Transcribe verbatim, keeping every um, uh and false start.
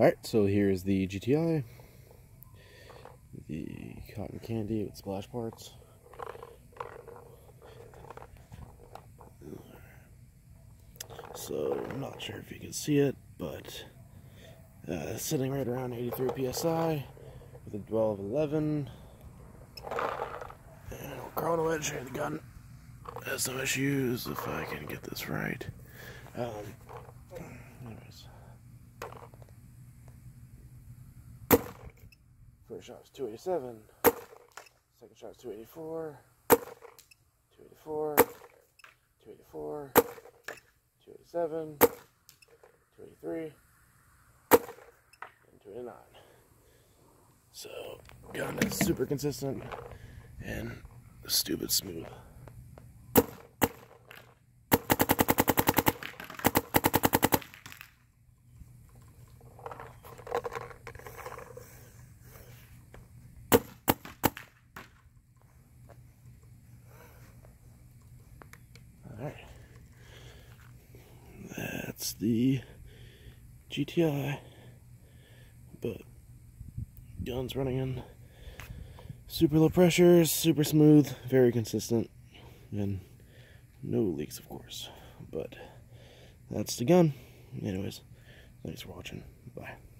Alright, so here's the G T I, the cotton candy with splash parts. So, I'm not sure if you can see it, but uh, sitting right around eighty-three P S I with a twelve eleven. And I'll chrono it, show you the gun. Has some issues if I can get this right. Um, anyways. First shot was two eighty-seven. Second shot was two eighty-four. two eighty-four. two eighty-four. two eighty-seven. two eighty-three. And two eighty-nine. So, gun is super consistent and stupid smooth. Alright, that's the G T I, but gun's running in super low pressure, super smooth, very consistent, and no leaks, of course. But that's the gun. Anyways, thanks for watching. Bye.